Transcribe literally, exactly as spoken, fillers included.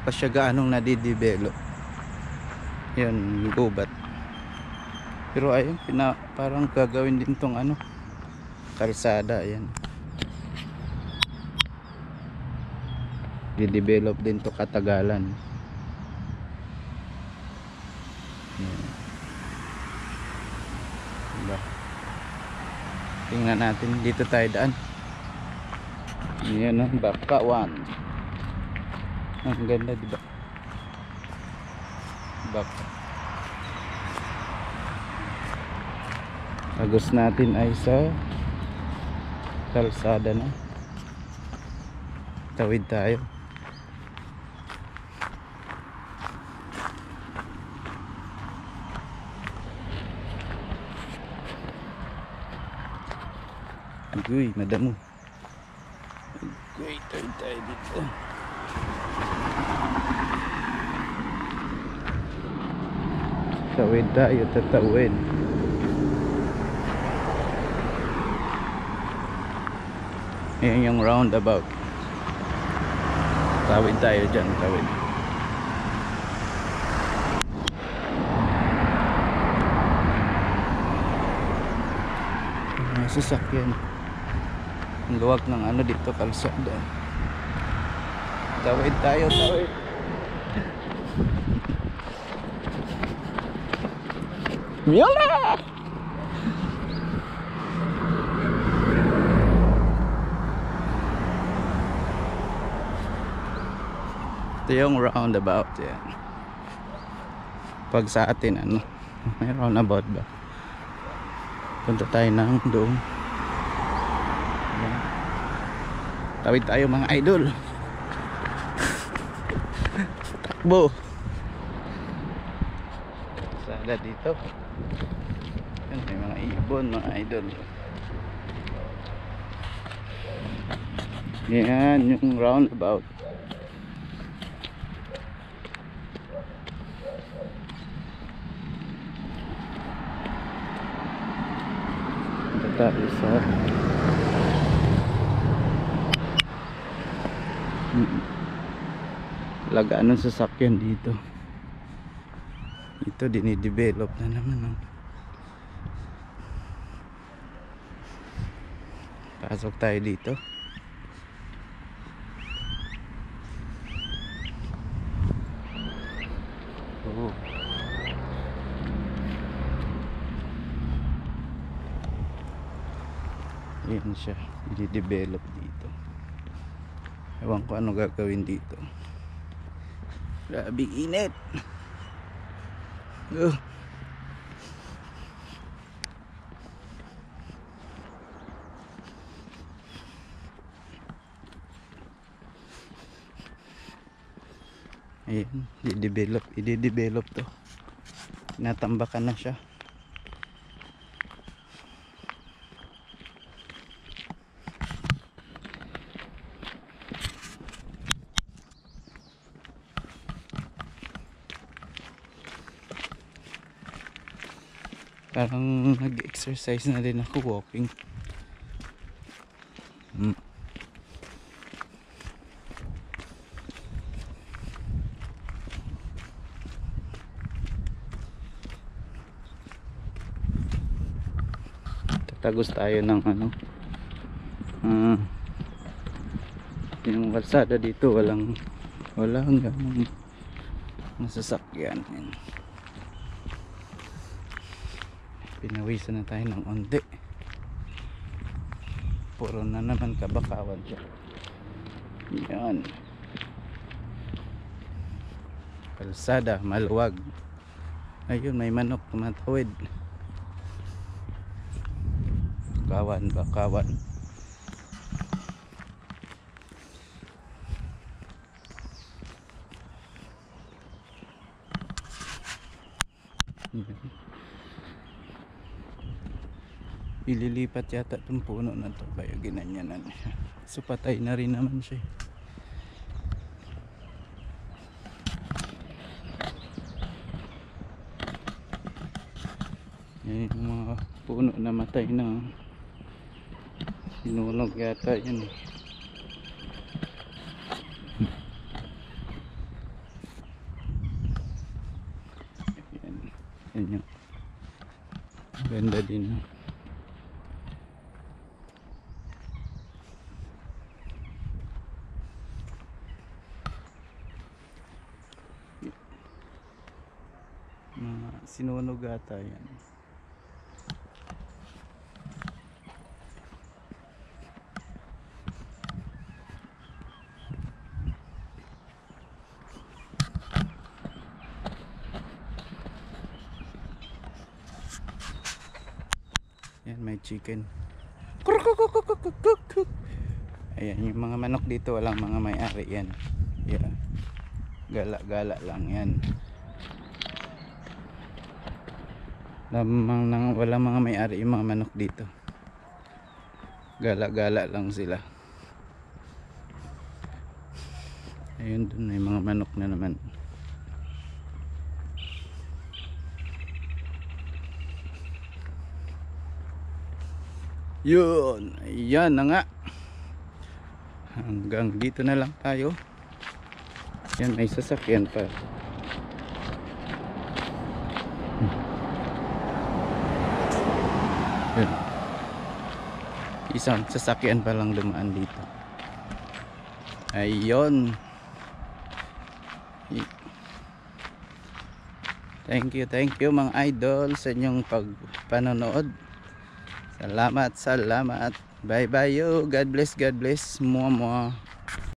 pa siya gaanong nadidevelop. Yan, gubat. Pero ayun, pina, parang gagawin din tong ano, kalsada. Ayan, di-develop din to katagalan. Ayan. Diba? Tingnan natin, dito tayo daan. Ayan, no? Bakawan. Ang ganda, diba? Baka. Agos natin ay sa kalsada na. Tawid tayo. Agoy, madamo. Agoy, tawid tayo dito. Tawid tayo, tatawid. Ayan yung roundabout. Tawid tayo dyan, tawid. Mga sasakyan. Ang luwag ng ano dito, kalsada. Tawid tayo, tawid. Yala! Ito yung roundabout yan. Pag sa atin ano, may roundabout ba? Punta tayo ng doon. Tawid tayo mga idol. Takbo. Sada dito. Yan, may mga ibon mga idol. Yan yung roundabout. Tayo sa lagaan ng sasakyan dito. Ito dinidevelop na naman, oh. Pasok tayo dito. Oh. Yan siya, i-develop dito. Ewan ko ano gagawin dito. Grabe init. Oh. Ayan, i-develop, i-develop to. Natambakan na siya. Parang nag-exercise na din ako, walking. Hmm. Tatagos tayo ng ano. Uh, yung kalsada dito walang walang ganong masasakyan. Pinawisan na tayo ng onti. Puro na naman kabakawan siya. Yan. Kalsada, maluwag. Ayun, may manok tumatawid. Bakawan, bakawan. Yan. Ililipat yata itong puno na to, kaya ginanyanan siya. So patay na rin naman siya. Yan yung mga puno na matay na. Sinunog yata yan. Yan yung ganda din. Mga sinunog ata yan. Yan, may chicken. Ayan, yung mga manok dito walang mga may-ari yan. Yeah. Gala-gala lang yan. Lamang nang walang mga may-ari yung mga manok dito. Gala-gala lang sila. Ayun, dun may mga manok na naman. Yun, ayan na nga. Hanggang dito na lang tayo. Yan, may sasakyan pa. Yun. Isang sasakyan pa lang dumaan dito. Ayun. Thank you, thank you mga idol sa inyong pagpanonood. Salamat, salamat. Bye bye you. God bless, God bless. Mua mua.